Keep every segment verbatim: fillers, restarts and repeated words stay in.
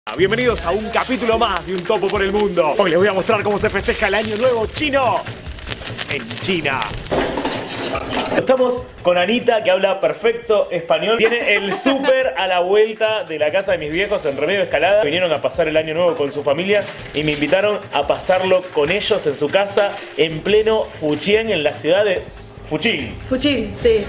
Bienvenidos a un capítulo más de Un Topo por el Mundo. Hoy les voy a mostrar cómo se festeja el Año Nuevo Chino en China. Estamos con Anita, que habla perfecto español. Tiene el súper a la vuelta de la casa de mis viejos en Remedio Escalada. Vinieron a pasar el Año Nuevo con su familia y me invitaron a pasarlo con ellos en su casa en pleno Fujian, en la ciudad de Fujian. Fujian, sí.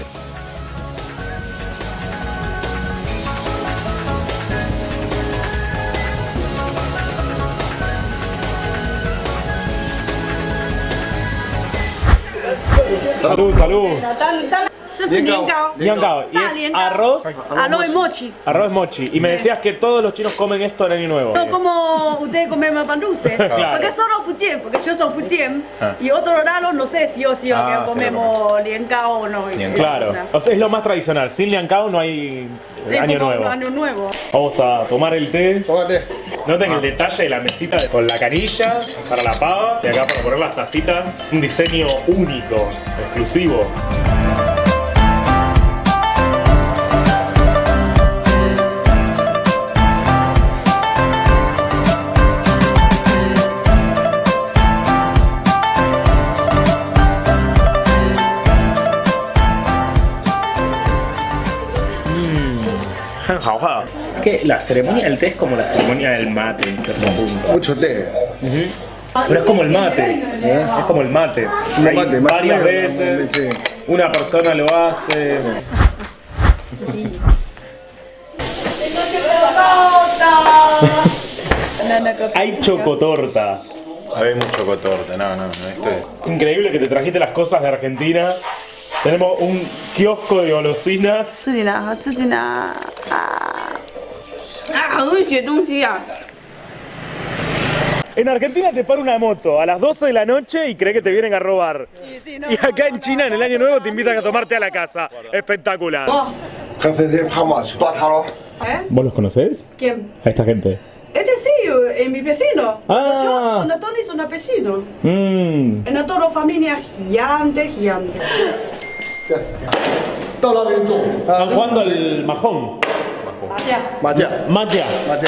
Salud, salud. 这是年糕， 年糕, y 大 es 年糕 arroz, arroz mochi. arroz mochi. Y me decías que todos los chinos comen esto en Año Nuevo. No como ustedes comen pan dulce, Claro. porque solo Fujian, porque yo soy Fujian Ah. y otro lado no sé si o si Ah, que comemos niengao o no. Claro, o sea, es lo más tradicional. Sin liancao no hay Es Año como Nuevo. Año Nuevo. Vamos a tomar el té. Tómate. Noten el detalle de la mesita con la canilla para la pava y acá para poner las tacitas. Un diseño único, exclusivo. Que la ceremonia del té es como la ceremonia del mate en cierto punto. Mucho té. Uh-huh. Pero es como el mate, ¿Eh? es como el mate. Un Hay mate, más o varias menos, veces, sí. una persona lo hace. Hay chocotorta. Habemos chocotorta, no, no, no, esto es... Increíble que te trajiste las cosas de Argentina. Tenemos un kiosco de golosina. 自己拿，自己拿啊啊，很会学东西啊。 En Argentina te para una moto a las doce de la noche y cree que te vienen a robar. Y acá en China, en el Año Nuevo, te invitan a tomarte a la casa. Espectacular. ¿Vos los conocés? ¿Quién? A esta gente. Este sí, es mi vecino. Ah. Yo, cuando Tony son vecinos. Mmm. En toda la familia gigante, gigante. Están jugando al majón. Allá. Macha. Macha. Macha.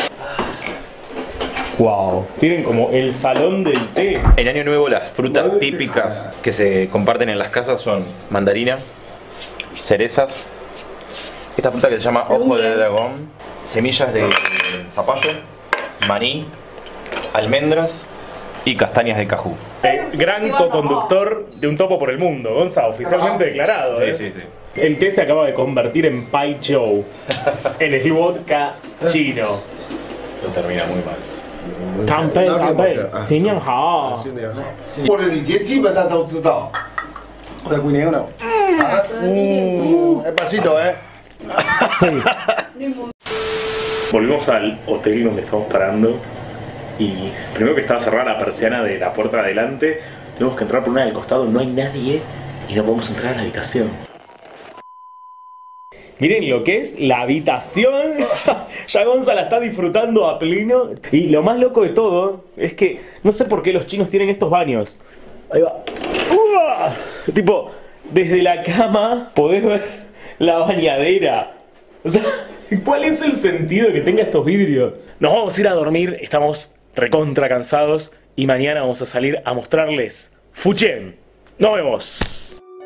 Wow. Tienen como el salón del té. En Año Nuevo las frutas típicas que se comparten en las casas son mandarina, cerezas, esta fruta que se llama ojo de dragón, semillas de zapallo, maní, almendras y castañas de cajú. Eh, gran co-conductor de Un Topo por el Mundo. Gonza, oficialmente declarado. Sí, ¿eh? sí, sí. El té se acaba de convertir en Pai Chow, en el vodka chino. Lo termina muy mal. 干杯，干杯，新年好。 或者你基基本上都知道。我在过年了。嗯，哎，pasito, eh. Sí. Volvimos al hotel donde estamos parando y primero que estaba cerrada la persiana de la puerta de adelante, tenemos que entrar por una del costado, no hay nadie y no podemos entrar a la habitación. Miren lo que es la habitación. Ya Gonza la está disfrutando a pleno. Y lo más loco de todo es que no sé por qué los chinos tienen estos baños. Ahí va. ¡Uah! Tipo, desde la cama podés ver la bañadera. O sea, ¿cuál es el sentido de que tenga estos vidrios? Nos vamos a ir a dormir, estamos recontra cansados y mañana vamos a salir a mostrarles Fujian. Nos vemos.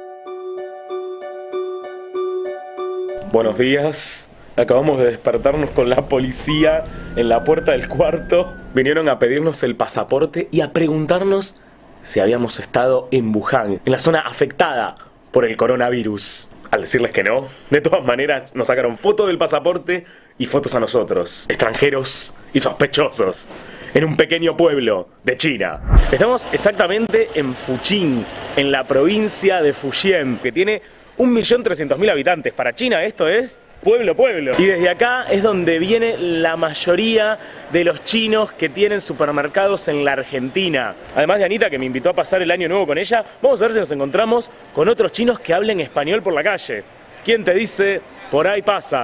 Buenos días, acabamos de despertarnos con la policía en la puerta del cuarto. Vinieron a pedirnos el pasaporte y a preguntarnos si habíamos estado en Wuhan, en la zona afectada por el coronavirus. Al decirles que no, de todas maneras nos sacaron fotos del pasaporte y fotos a nosotros, extranjeros y sospechosos, en un pequeño pueblo de China. Estamos exactamente en Fujian, en la provincia de Fujian, que tiene un millón trescientos mil habitantes. Para China esto es pueblo, pueblo. Y desde acá es donde viene la mayoría de los chinos que tienen supermercados en la Argentina. Además de Anita, que me invitó a pasar el Año Nuevo con ella, vamos a ver si nos encontramos con otros chinos que hablen español por la calle. ¿Quién te dice? Por ahí pasa.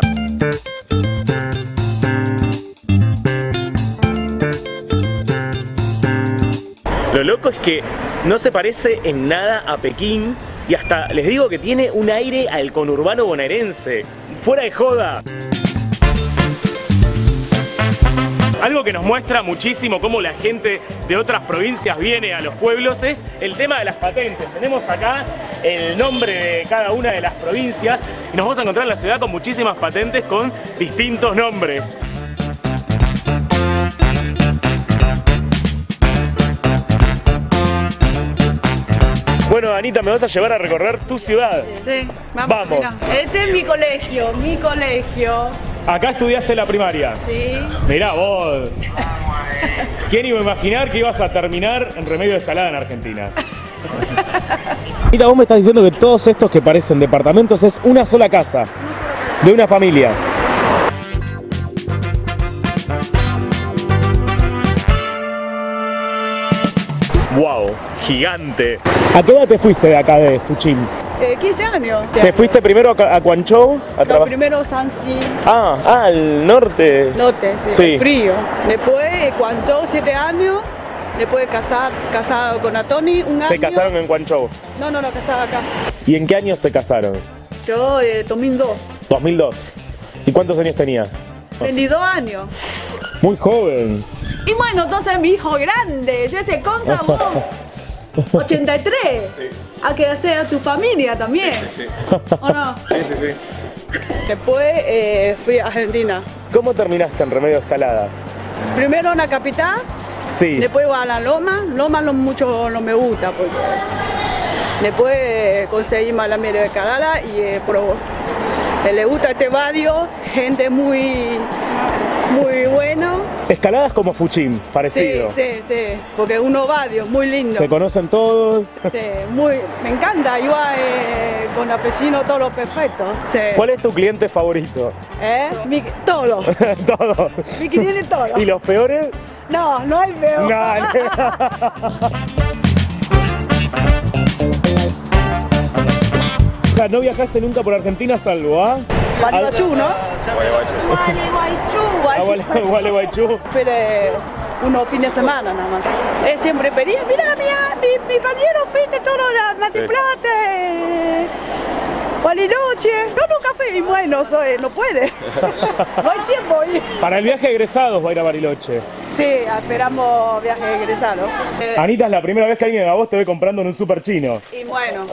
Lo loco es que no se parece en nada a Pekín y hasta les digo que tiene un aire al conurbano bonaerense. ¡Fuera de joda! Algo que nos muestra muchísimo cómo la gente de otras provincias viene a los pueblos es el tema de las patentes. Tenemos acá el nombre de cada una de las provincias y nos vamos a encontrar en la ciudad con muchísimas patentes con distintos nombres. Bueno, Anita, me vas a llevar a recorrer tu ciudad. Sí, vamos. Vamos. Mira. Este es mi colegio, mi colegio. Acá estudiaste la primaria. Sí. Mirá vos. ¿Quién iba a imaginar que ibas a terminar en Remedio de Escalada en Argentina? Anita, vos me estás diciendo que todos estos que parecen departamentos es una sola casa, de una familia. Wow, gigante. ¿A qué edad te fuiste de acá de Fuchín? Eh, quince años. ¿Te fuiste primero a, a Guangzhou? A No, primero Shanxi, ah, ah, al norte. norte, sí, Sí. frío. Después Guangzhou, siete años. Después casar, casado con Atoni, un año. Se casaron en Guangzhou. No, no, no, casada acá. ¿Y en qué año se casaron? Yo, eh, dos mil dos. dos mil dos. ¿Y cuántos años tenías? veintidós años. Muy joven. Y bueno, entonces mi hijo grande, ya se conta vos. ochenta y tres. Hay que hacer a tu familia también. ¿O no? Sí, sí, sí. Después eh, fui a Argentina. ¿Cómo terminaste en Remedio de Escalada? Primero en la capital, Sí. después a la Loma. Loma no mucho no me gusta porque después eh, conseguí la miel de Escalada y eh, probó. Eh, le gusta este barrio, gente muy, muy bueno. Escaladas como Fuchín, Sí, parecido. sí, sí, porque unos barrios muy lindos. Se conocen todos. Sí, muy, me encanta, yo eh, con apellido todo perfecto. Sí. ¿Cuál es tu cliente favorito? ¿Eh? Mi, todo, Todos. mi cliente todo. ¿Y los peores? No, no hay peor. O sea, no viajaste nunca por Argentina salvo a... Gualeguaychú, ¿no? A Guale- Gualeguaychú. Pero eh, unos fines de semana nada más. Eh, siempre pedía, mira, mira, mi, mi compañero fuiste todo la Mar del Plata, eh, Bariloche. Yo nunca fui, y bueno, soy, no puede. No hay tiempo. Y... Para el viaje de egresados va a ir a Bariloche. Sí, esperamos viaje egresado. Eh, Anita, es la primera vez que alguien a vos te ve comprando en un super chino. y bueno.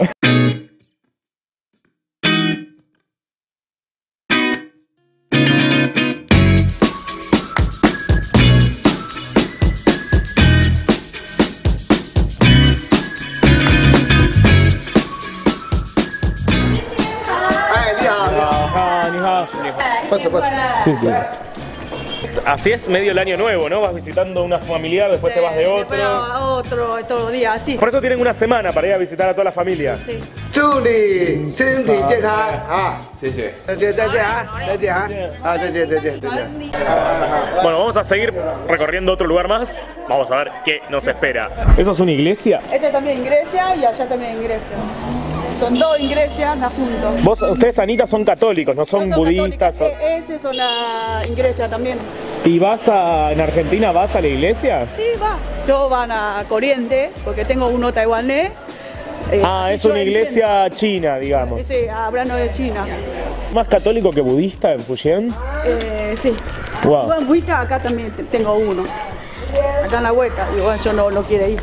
Sí, sí. Así es medio el año nuevo, ¿no? Vas visitando una familiar, después te vas de otro. Después a otro, todos los días, así. Por eso tienen una semana para ir a visitar a toda la familia. Sí. 祝你身体健康啊！ 谢谢。 再见再见啊！再见啊！啊，再见再见再见。 Bueno, vamos a seguir recorriendo otro lugar más. Vamos a ver qué nos espera. ¿Eso es una iglesia? Este también en Grecia y allá también en Grecia. Son dos iglesias juntos. Vos, ustedes, Anita, son católicos, no son No budistas. católicos, e- Ese es una en Grecia también. ¿Y vas a, en Argentina, vas a la iglesia? Sí, va. Yo van a Corrientes, porque tengo uno taiwanés. Eh, Ah, así es yo una iglesia china, digamos. entiendo. Sí, hablando de China. ¿Más católico que budista en Fujian? Eh, sí. Wow. Bueno, Buita acá también te- tengo uno. Acá en la hueca, igual yo no, no quiero ir.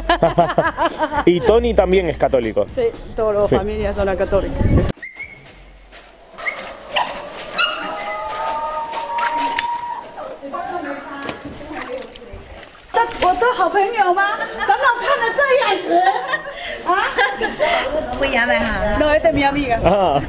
Y Tony también es católico. Sí, todas las Sí. familias son católicas. 我的好朋友吗？长长胖的这样子啊 Pues ya deja. ？No, esta es mi amiga. Ah,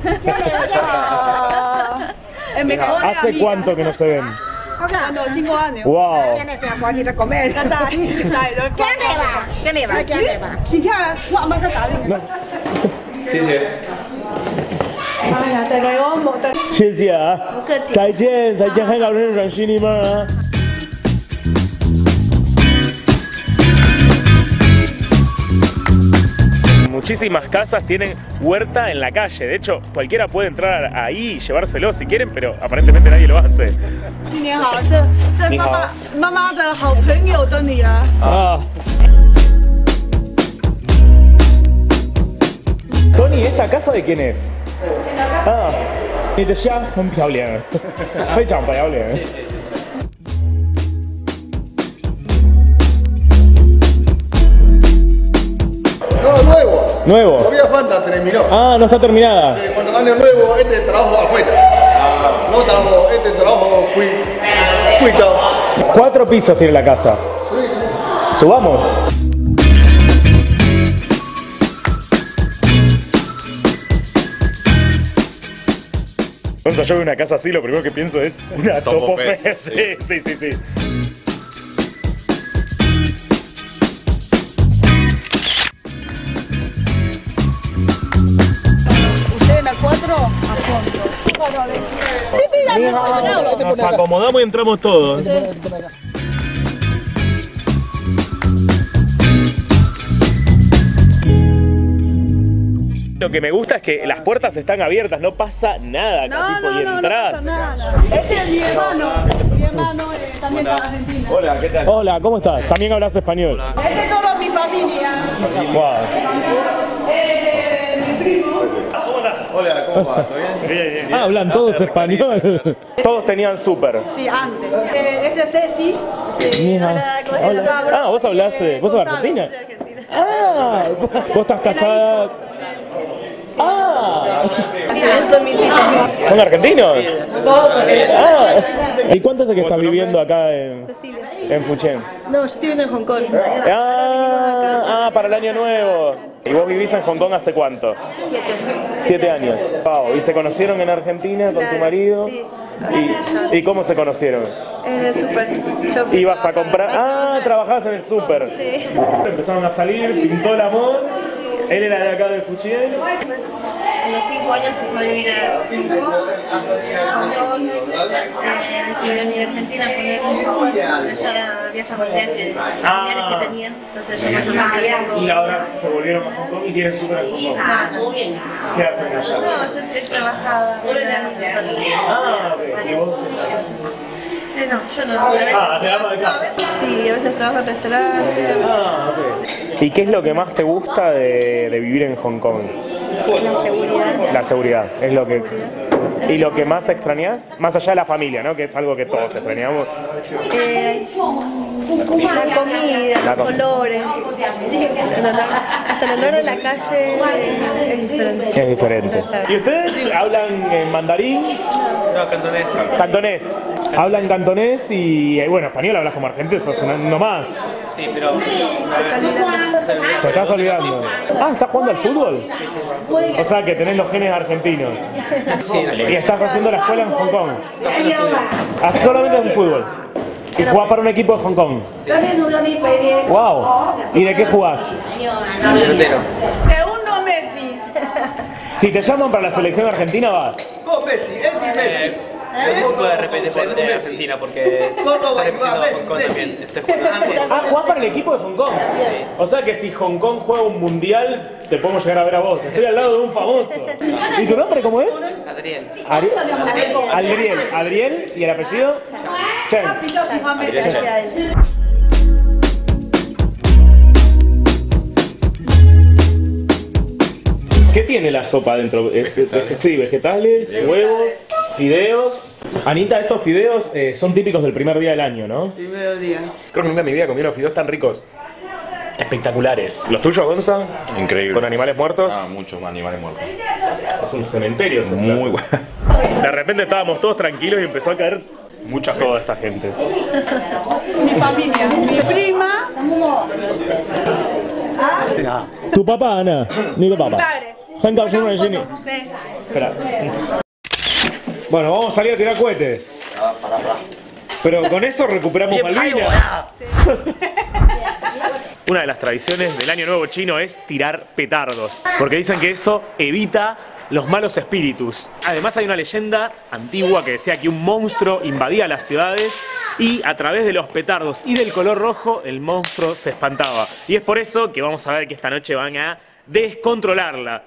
Ah, es mejor ¿hace amiga. cuánto que no se ven? Ah, no, cinco años. Wow. 在在在的。 ¿Qué le va? ¿Qué le va? ¿Qué le va? 你看，我阿妈在打那个。 谢谢。 哎呀，等了我冇等。 谢谢啊， 不客气。 再见，再见，很高兴认识你们啊。Muchísimas casas tienen huerta en la calle. De hecho, cualquiera puede entrar ahí y llevárselo si quieren, pero aparentemente nadie lo hace. 新年好，这这妈妈妈妈的好朋友的女儿。 Ah. Tony, ¿esta casa de quién es? Ah, 你的家很漂亮，非常漂亮。 ¿Nuevo? Todavía falta, terminó. Ah, no está terminada. Eh, Cuando año nuevo, este trabajo afuera. No trabajo, este trabajo fui. Fui, chao. Cuatro pisos tiene la casa. Subamos. Cuando yo veo una casa así, lo primero que pienso es una Topofest. Sí, sí, sí, sí. Usted en la cuatro, a fondo. Sí, sí, ya me voy. Nos acomodamos y entramos todos. Lo que me gusta es que las puertas están abiertas, no pasa nada acá, No, tipo, no, y no, no entras. pasa nada. Este es mi hermano. Mi hermano eh, también está en Argentina. Hola, ¿qué tal? Hola, ¿cómo estás? ¿También hablas español? Este es toda mi familia. Wow. Eh, mi primo. Hola, ¿cómo va? ¿Todo bien? Bien, bien, bien. Ah, hablan todos español. Todos tenían súper. Sí, antes. Eh, ese es Ceci. Sí. Mira. Hola, ¿cómo Hola. estás? Ah, vos hablás, eh, vos sos de Argentina. Soy argentina. Ah, vos estás casada. Ah, Estos son mis hijos. ¿son argentinos? Ah. ¿Y cuánto hace que estás viviendo acá en, en Fuchen? No, yo estoy en Hong Kong. Ah, ah, para el año nuevo. ¿Y vos vivís en Hong Kong hace cuánto? Siete. Siete años. Wow. ¿Y se conocieron en Argentina con tu Claro, marido? sí. ¿Y, ¿Y cómo se conocieron? En el súper. Yo fui ¿Ibas a comprar? Ah, McDonald's. trabajabas en el súper. Sí. Empezaron a salir, pintó el amor. Él era de acá del Fuchen. Pues, a los cinco años se fue a vivir a Hong Kong. Hong Kong. Eh, decidió venir a Argentina a poner música. Ya había familiares, Ah. familiares que tenían. Entonces ya más o menos sabían cómo. Y ahora se volvieron a Hong Kong y tienen súper en Hong Kong. Nada. ¿Qué hacen allá? No, yo él trabajaba en la salud. Ah, ok. ¿Y vos? Eh, no, yo no. A veces, Ah, te ama de no, casa. a veces sí, a veces trabajo en restaurantes. Ah, ok. ¿Y qué es lo que más te gusta de, de vivir en Hong Kong? La seguridad. La seguridad, es lo que... ¿Y lo que más extrañas? Más allá de la familia, ¿no? Que es algo que todos extrañamos. Eh, la comida, La los com- olores. El olor- hasta el olor de la calle es, es diferente. Es diferente. ¿Y ustedes hablan en mandarín? No, cantonés. Cantonés. Hablan cantonés y, eh, bueno, español hablas como argentino, sos un- nomás. Sí, pero Se estás olvidando. Ah, ¿estás jugando al fútbol? O sea que tenés los genes argentinos. sí, Y estás haciendo la escuela en Hong Kong. Ah, solamente en fútbol. Y jugás para un equipo de Hong Kong. Wow. ¿Y de qué jugás? pelotero. Segundo Messi. Si te llaman para la selección argentina, vas. Con Messi, es mi Messi. No se puede repetir por de Argentina porque Córdoba, estoy representando a Messi, Hong Kong Messi. también. Estoy jugando. Ah, jugás para el equipo de Hong Kong. O sea que si Hong Kong juega un mundial, te podemos llegar a ver a vos. Estoy al lado de un famoso. ¿Y tu nombre cómo es? Adriel. Ari- Adriel. Adriel. ¿Y el apellido? Chen. ¿Qué tiene la sopa dentro? Es- es- Sí, vegetales, huevos, fideos. Anita, estos fideos eh, son típicos del primer día del año, ¿no? Primero día. Creo que nunca en mi vida comí unos fideos tan ricos. Espectaculares. ¿Los tuyos, Gonza? Increíble. ¿Con animales muertos? Ah, muchos animales muertos. Es un cementerio. ese plato. Muy bueno. De repente estábamos todos tranquilos y empezó a caer mucha toda esta gente. Mi familia. Mi prima. ¿Tu papá, Ana? Ni tu papá. Padre. Venga, yo no Sí. Espera. Bueno, vamos a salir a tirar cohetes. Pero con eso recuperamos Malvinas. Una de las tradiciones del Año Nuevo chino es tirar petardos, porque dicen que eso evita los malos espíritus. Además hay una leyenda antigua que decía que un monstruo invadía las ciudades y a través de los petardos y del color rojo el monstruo se espantaba. Y es por eso que vamos a ver que esta noche van a descontrolarla.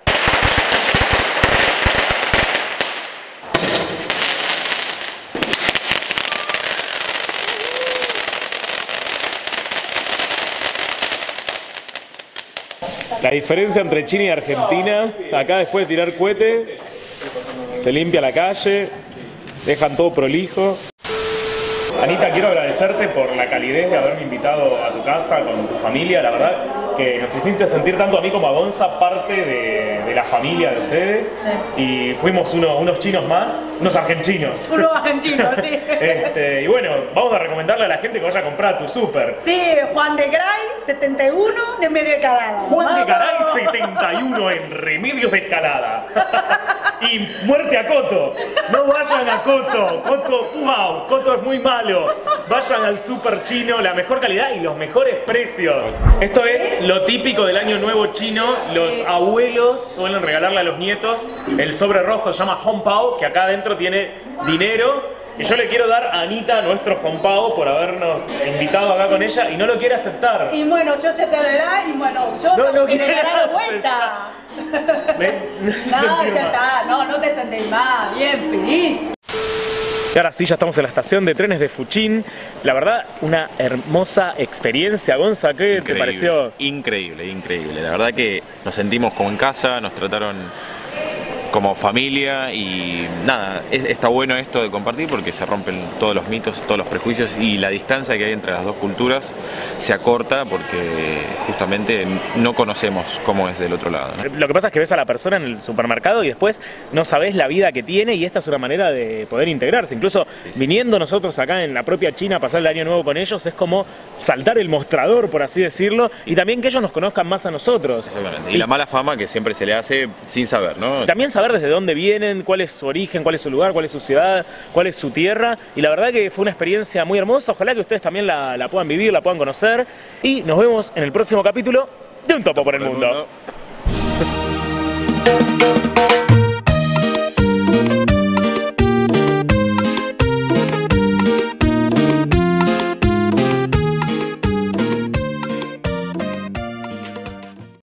La diferencia entre China y Argentina, acá después de tirar cohete, se limpia la calle, dejan todo prolijo. Anita, quiero agradecerte por la calidez de haberme invitado a tu casa con tu familia, la verdad. que nos hiciste sentir tanto a mí como a Gonza parte de, de la familia de ustedes. Y fuimos uno, unos chinos más, unos argentinos. Unos argentinos, sí. Este, y bueno, vamos a recomendarle a la gente que vaya a comprar a tu súper. Sí, Juan de Garay, setenta y uno, de Medio de Escalada. Juan de Garay, setenta y uno, en Remedios de Escalada. Y muerte a Coto. No vayan a Coto. Coto, wow, Coto es muy malo. Vayan al súper chino, la mejor calidad y los mejores precios. Esto es lo típico del año nuevo chino. Los abuelos suelen regalarle a los nietos el sobre rojo, se llama Hong Pao, que acá adentro tiene dinero. Y yo le quiero dar a Anita nuestro Hong Pao por habernos invitado acá con ella y no lo quiere aceptar. Y bueno, yo se te dará y bueno, yo No lo te quiere daré de vuelta. ¿Ven? No, se No, sintió ya mal. está, no, no te sentís mal, bien, feliz. Y ahora sí, ya estamos en la estación de trenes de Fuchin. La verdad, una hermosa experiencia. Gonza, ¿qué te pareció? Increíble, increíble. La verdad que nos sentimos como en casa, nos trataron como familia y nada, es, está bueno esto de compartir porque se rompen todos los mitos, todos los prejuicios y la distancia que hay entre las dos culturas se acorta porque justamente no conocemos cómo es del otro lado, ¿no? Lo que pasa es que ves a la persona en el supermercado y después no sabés la vida que tiene y esta es una manera de poder integrarse. Incluso Sí, sí. viniendo nosotros acá en la propia China a pasar el año nuevo con ellos es como saltar el mostrador, por así decirlo, y también que ellos nos conozcan más a nosotros. Exactamente. Y la mala fama que siempre se le hace sin saber, ¿no? También saber desde dónde vienen, cuál es su origen, cuál es su lugar, cuál es su ciudad, cuál es su tierra. Y la verdad que fue una experiencia muy hermosa. Ojalá que ustedes también la, la puedan vivir, la puedan conocer. Y nos vemos en el próximo capítulo de Un Topo por el Mundo.